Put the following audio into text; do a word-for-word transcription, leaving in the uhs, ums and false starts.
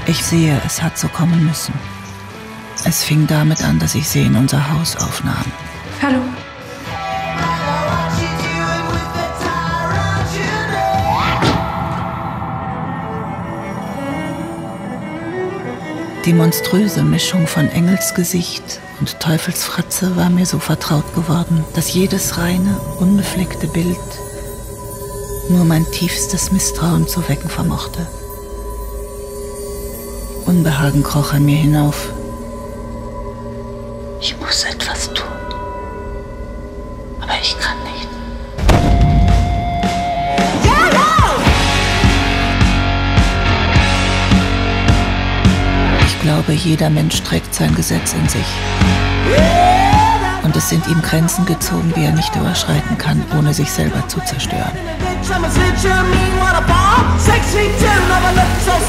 Ich sehe, es hat so kommen müssen. Es fing damit an, dass ich sie in unser Haus aufnahm. Hallo. Die monströse Mischung von Engelsgesicht und Teufelsfratze war mir so vertraut geworden, dass jedes reine, unbefleckte Bild nur mein tiefstes Misstrauen zu wecken vermochte. Unbehagen kroch an mir hinauf. Ich muss etwas tun, aber ich kann nicht. Ich glaube, jeder Mensch trägt sein Gesetz in sich. Und es sind ihm Grenzen gezogen, die er nicht überschreiten kann, ohne sich selber zu zerstören.